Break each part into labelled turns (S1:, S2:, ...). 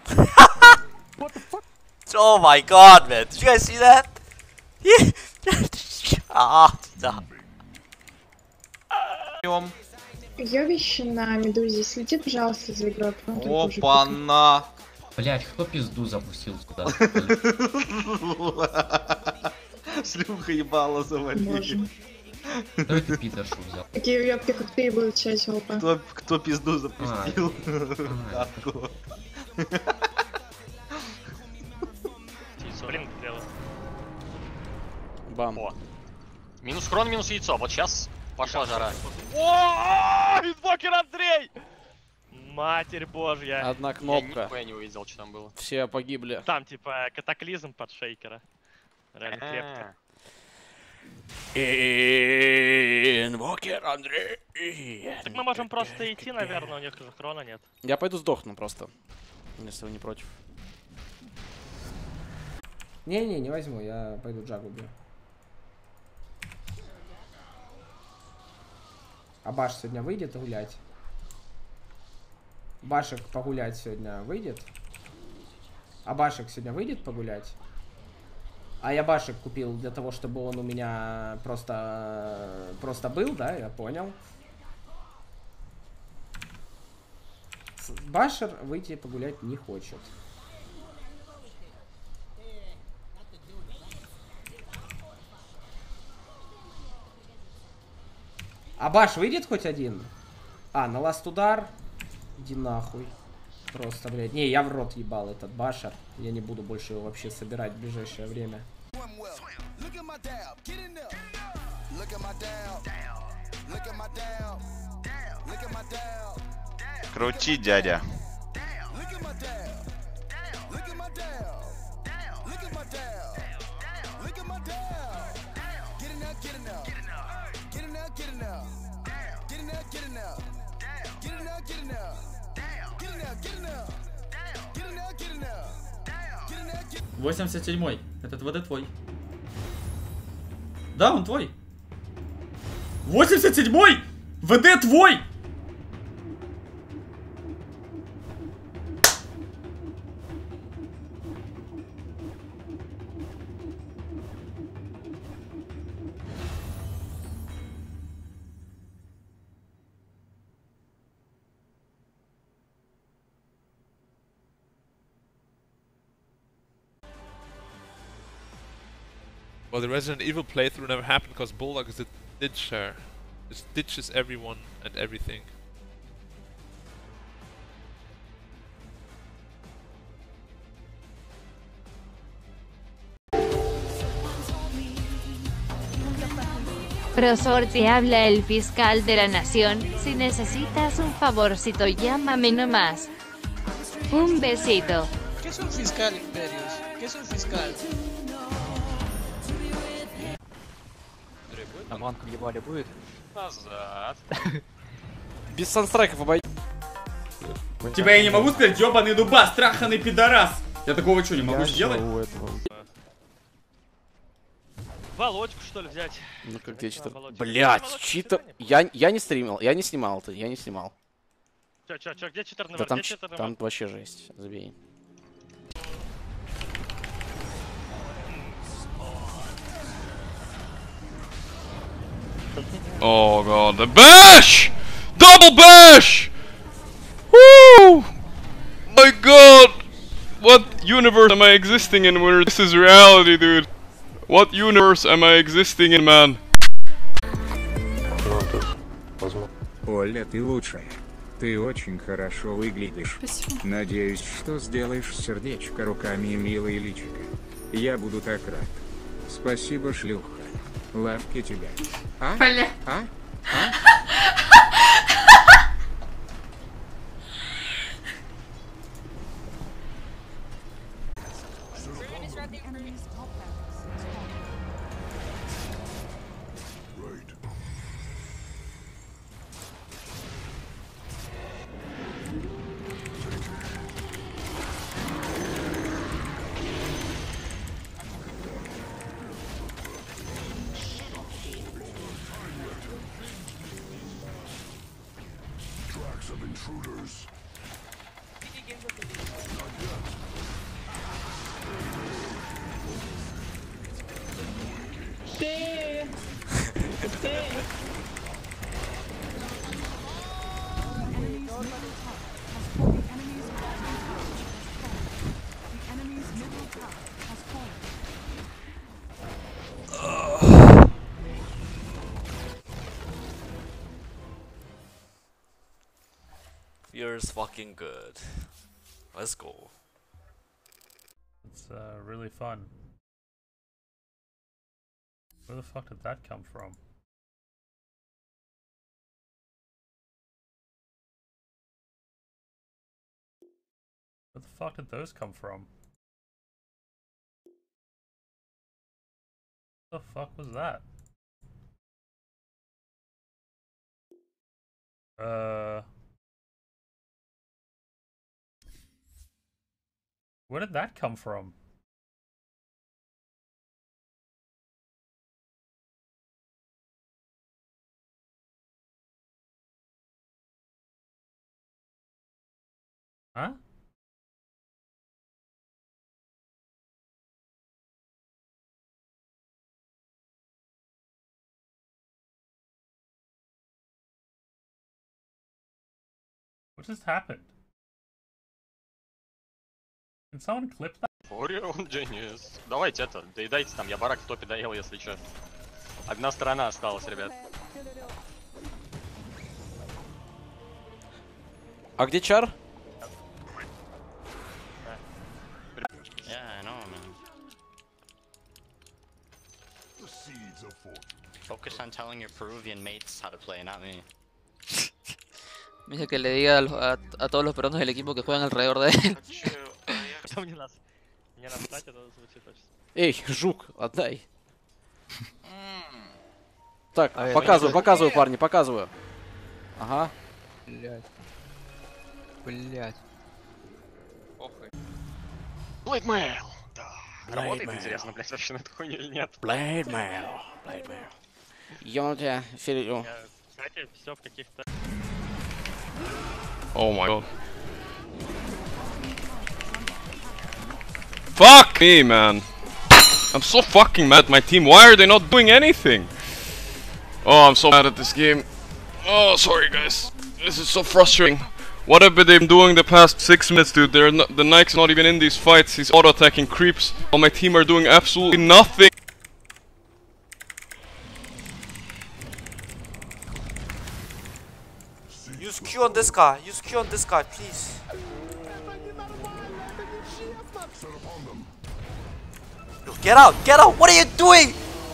S1: What the fuck?
S2: Oh my god, man. Did you guys see that? А, да.
S3: Ёбище на медузе, следи, пожалуйста, за игрой.
S4: Опа-на!
S5: Блять, кто пизду запустил сюда?
S4: Шлюха ебала завалили.
S5: Кто это пидоршу взял?
S3: Такие ёбки, как ты, будут часть опа.
S4: Кто пизду запустил? Катку.
S6: Блин, клево.
S1: Бам.
S6: О. Минус хрон, минус яйцо. Вот сейчас пошла жара. О, инвокер Андрей! Матерь божья.
S1: Одна
S6: Я
S1: кнопка.
S6: нихуя не увидел, что там было.
S1: Все погибли.
S6: Там типа катаклизм под шейкера. Реально крепко.
S2: Инвокер Андрей.
S6: Так мы можем просто идти, наверное, у них же хрона нет.
S1: Я пойду сдохну просто. Если вы не против.
S7: Не-не, не возьму, я пойду Джагу убью. А Баш сегодня выйдет гулять? Башек погулять сегодня выйдет? А Башек сегодня выйдет погулять? А я Башек купил для того, чтобы он у меня просто был, да? Я понял. Башер выйти погулять не хочет. А Баш выйдет хоть один? А, на ласт удар? Иди нахуй. Просто, блядь. Не, я в рот ебал этот Башер. Я не буду больше его вообще собирать в ближайшее время.
S4: Крути, дядя.
S8: Восемь 87-й. Этот ВД твой. Да, он твой. 87-й! ВД твой!
S9: Well, the Resident Evil playthrough never happened because Bulldog is a ditcher. It ditches everyone and everything.
S10: Prosorte habla el fiscal de la nación. Si necesitas un favorcito, llámame nomás. Un besito.
S11: ¿Qué es un fiscal, Imperios? ¿Qué es un fiscal?
S1: А банку ебали будет?
S6: Назад.
S1: Без санстрайков обойдем.
S8: Тебя я не могу сказать, ёбаный дуба, страханный пидорас. Я такого что, не могу сделать?
S6: Володьку что ли взять?
S1: Ну как где читер? Блять, читер. Я не стримил, я не снимал это, я не снимал.
S6: Чё, где читер номер?
S1: Да там,
S6: Где читер номер?
S1: там вообще жесть, забей.
S9: Oh god, the bash! Double bash! Woo! My god! What universe am I existing in where this is reality, dude? What universe am I existing in, man?
S12: Оля, ты лучшая. Ты очень хорошо выглядишь.
S13: Спасибо.
S12: Надеюсь, что сделаешь сердечко руками и милое личико. Я буду так рад. Спасибо, шлюха. Лапки тебя. А?
S13: Бля.
S12: А?
S14: Of intruders.
S2: You're fucking good. Let's go.
S13: It's really fun. Where the fuck did that come from? Where the fuck did those come from? What the fuck was that? Where did that come from? Huh? What just happened? Can someone clip that?
S6: Orion Genius. Давайте это, доедайте там, я барак в топе доел, если чё. Одна сторона осталась, ребят.
S1: А где чар?
S14: Yeah, I know, man. Focus on telling your Peruvian mates how to play, not me.
S15: Me dice que le diga a todos los peruanos del equipo que juegan alrededor de él.
S1: Эй, жук, отдай. Так, показываю, парни, показываю. Ага.
S15: Блять.
S6: Blade Mail! Да. Работает, интересно, блять, вообще на эту хуйню или нет?
S1: Blade Mail. Я тебя филю.
S6: Кстати, все в каких-то...
S9: Oh my god. Fuck me, man. I'm so fucking mad at my team. Why are they not doing anything? Oh, I'm so mad at this game. Oh, sorry guys. This is so frustrating. What have they been doing the past 6 minutes, dude? The Nike's not even in these fights. He's auto-attacking creeps. While my team are doing absolutely nothing.
S2: Use Q on this guy. Use Q on this guy, please. Yo, get out! Get out! What are you doing?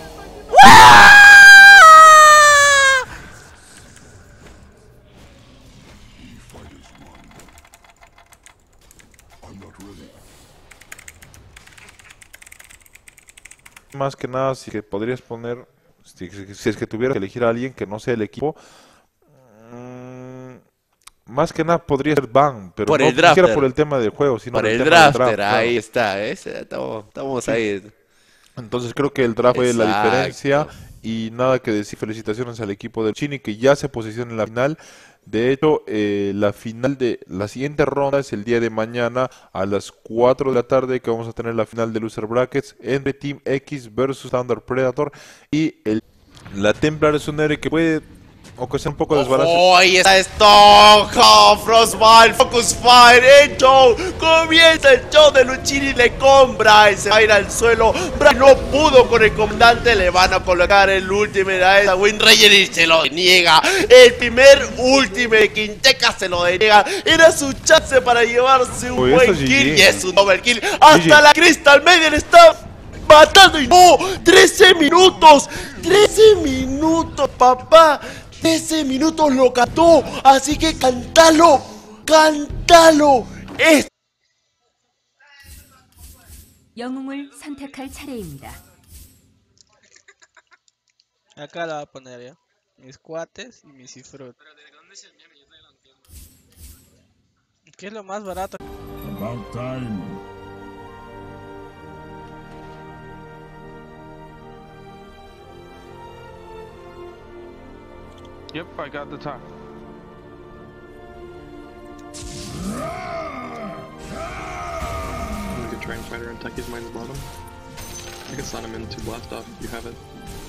S16: Más que nada, si que podrías poner, si es que tuvieras que elegir a alguien que no sea el equipo, más que nada podría ser Ban, pero
S1: por
S16: no
S1: el drafter.
S16: siquiera por el tema del juego, sino
S1: por
S16: el
S1: el
S16: tema
S1: drafter,
S16: del draft,
S1: ahí
S16: claro.
S1: está, estamos
S16: Sí.
S1: ahí.
S16: Entonces creo que el draft fue la
S1: Exacto.
S16: diferencia y nada que decir. Felicitaciones al equipo del Chini que ya se posiciona en la final. De hecho, la final de la siguiente ronda es el día de mañana a las 4 de la tarde, que vamos a tener la final de Loser Brackets entre Team X versus Thunder Predator y la Templar es un héroe que puede ocasionar un poco de desbalance.
S2: ¡Oh, ahí está Stock! Frostbite, Focus Fire, hecho. Comienza el show de Luchini, le compra y se va a ir al suelo. Brian no pudo con el comandante, le van a colocar el ultimate a esa Wind Ranger y se lo deniega. El primer ultimate, Quinteca se lo deniega. Era su chance para llevarse un buen kill y es un double kill. Hasta la Crystal Maiden está matando y no, 13 minutos, 13 minutos, papá. 13 minutos lo cantó, así que cántalo, cántalo.
S17: 영웅을 선택할 차례입니다.
S11: Acá la voy a poner ya. Mis cuates y mis cifrut. ¿Qué es lo más barato?
S18: About time.
S19: Yep, I got the top.
S20: You can try and fight her and Techie's mine's bottom. I can stun him in 2 blast off if you have it.